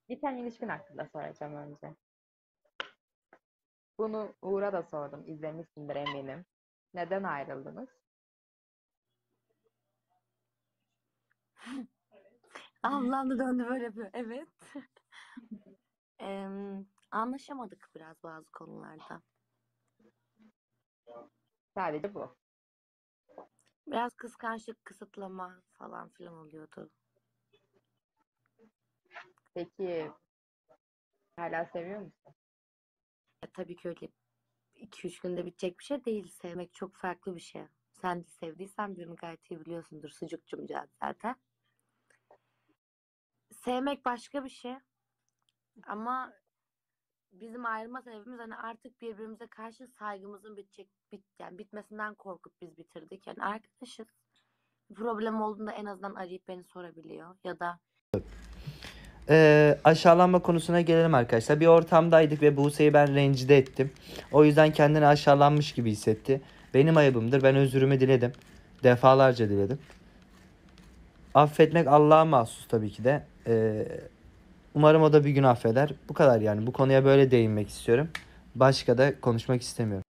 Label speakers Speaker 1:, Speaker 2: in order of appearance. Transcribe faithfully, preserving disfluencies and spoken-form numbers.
Speaker 1: Biten ilişkin hakkında soracağım önce. Bunu Uğur'a da sordum. İzlemişsindir eminim. Neden ayrıldınız?
Speaker 2: Ablam da döndü böyle yapıyor. Evet. Em, anlaşamadık biraz bazı konularda.
Speaker 1: Sadece bu.
Speaker 2: Biraz kıskançlık, kısıtlama falan filan oluyordu.
Speaker 1: Peki hala seviyor musun?
Speaker 2: E, tabii ki öyle iki üç günde bitecek bir şey değil. Sevmek çok farklı bir şey. Sen de sevdiysen birini gayet iyi biliyorsundur. Sucukcumca zaten. Sevmek başka bir şey. Ama bizim ayrılma sebebimiz hani artık birbirimize karşı saygımızın bitecek, bit, yani bitmesinden korkup biz bitirdik. Yani arkadaşız. Bir problem olduğunda en azından arayıp beni sorabiliyor. Ya da
Speaker 3: Ee, aşağılanma konusuna gelelim arkadaşlar. Bir ortamdaydık ve Buse'yi ben rencide ettim. O yüzden kendini aşağılanmış gibi hissetti. Benim ayıbımdır. Ben özürümü diledim. Defalarca diledim. Affetmek Allah'a mahsus tabii ki de. Ee, umarım o da bir gün affeder. Bu kadar yani. Bu konuya böyle değinmek istiyorum. Başka da konuşmak istemiyorum.